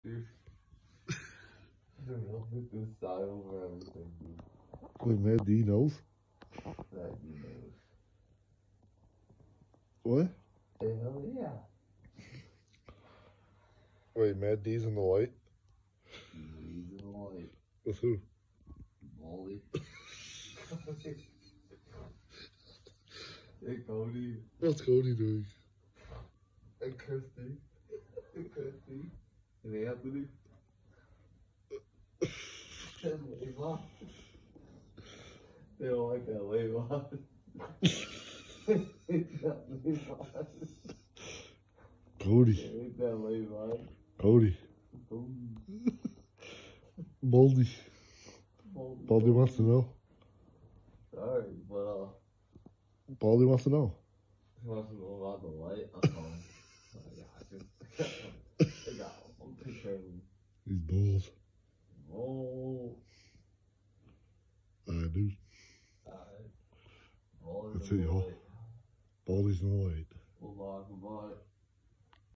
Dude. Dude, I'll put this side over everything, dude. Wait, Mad D knows? That he knows. What? Hell yeah. Wait, Mad D's in the light? He's in the light. With who? Molly. Hey, Cody. What's Cody doing? And Christy. And Christy. And Anthony. And Levi. They don't like that Levi. Ain't that Levi. Cody. Ain't that Levi. Cody. Baldy. Baldy wants to know. Sorry, but Baldy wants to know. he wants to know about the light. I got you. I got him. I'm taking care of him. He's bald. Oh. Alright, dude. Alright. That's it, y'all. Baldy's in the light. Goodbye.